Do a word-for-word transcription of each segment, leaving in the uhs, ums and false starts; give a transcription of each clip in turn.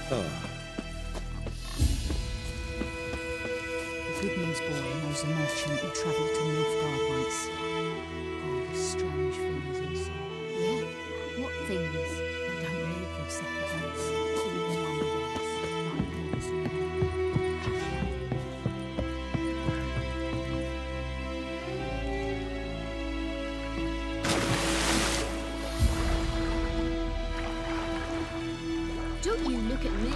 Oh. The Goodman's boy knows a merchant who travelled to Nilfgaard once. Oh, the strange things he saw. Yeah? What things? They don't live in separate homes. All in one house, like doors and Don't you look at me.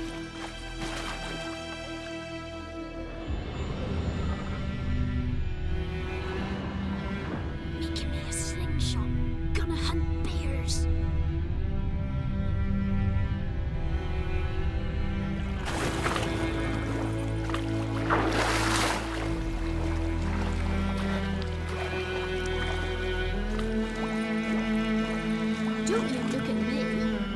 Making me a slingshot. Gonna hunt bears. Don't you look at me.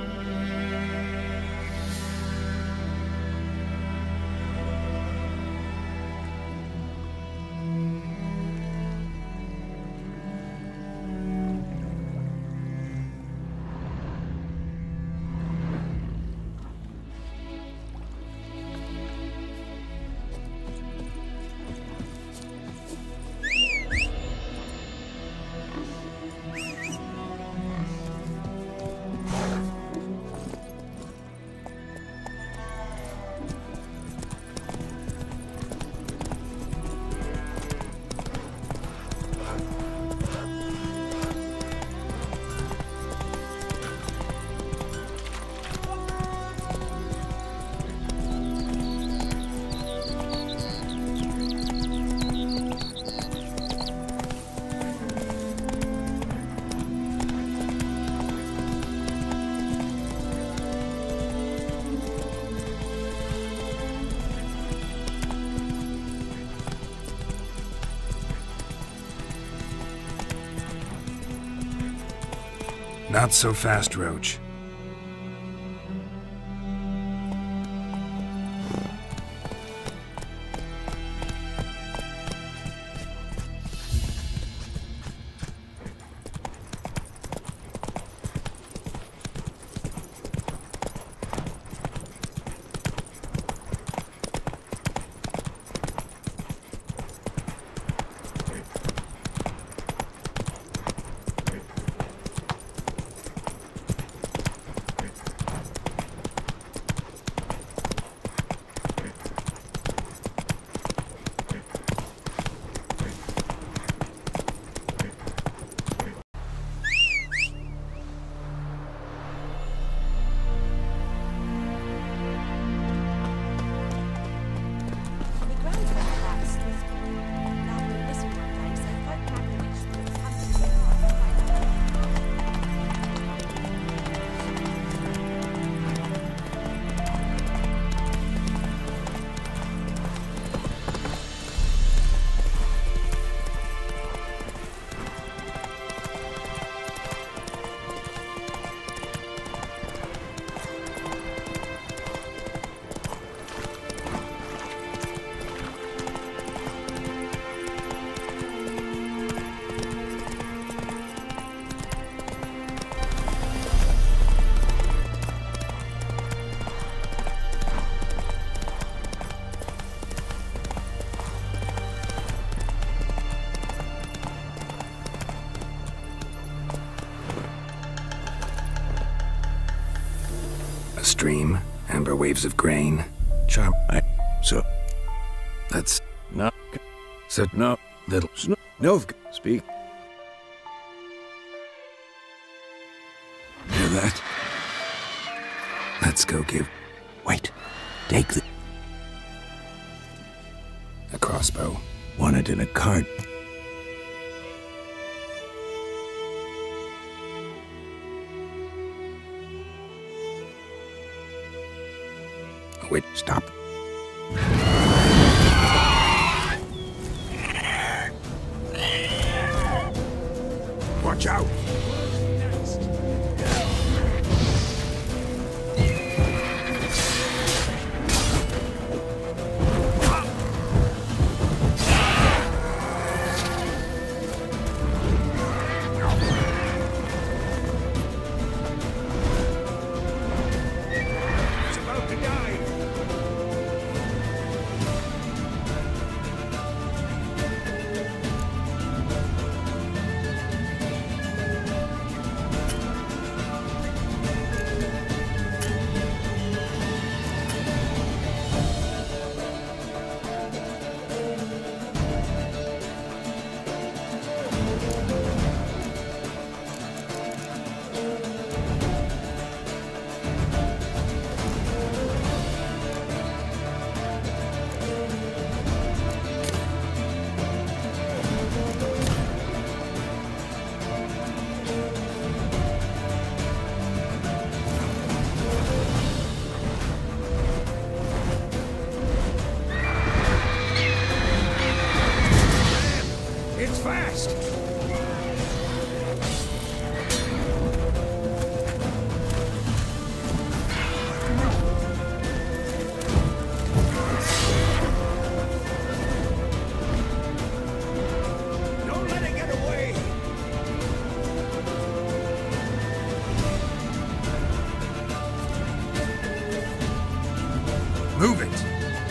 Not so fast, Roach. A stream, amber waves of grain. Charm. I. So. That's. No. So no. Little. No. Speak. Hear that? Let's go give. Wait. Take the. A crossbow. Wanted in a cart. Wait, stop. Watch out! It's about to Move it!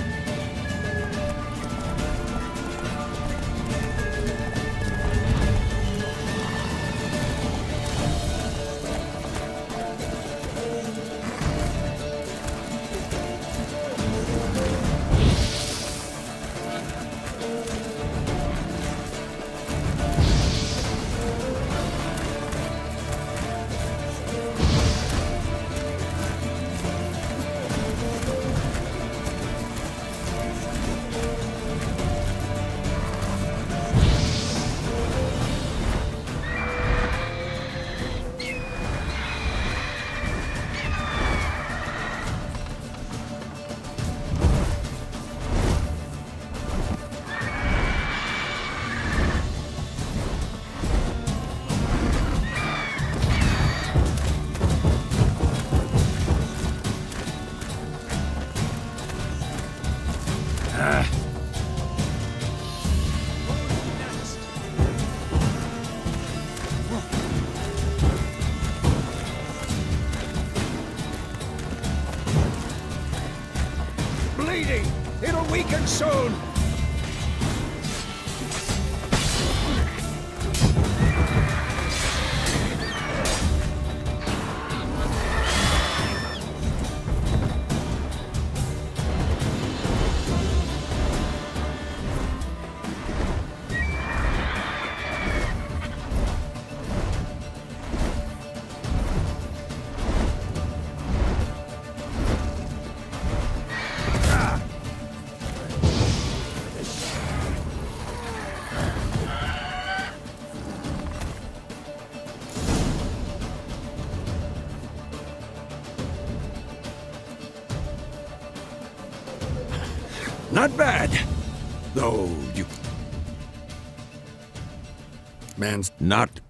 Bleeding! It'll weaken soon! Not bad. Though you... Man's not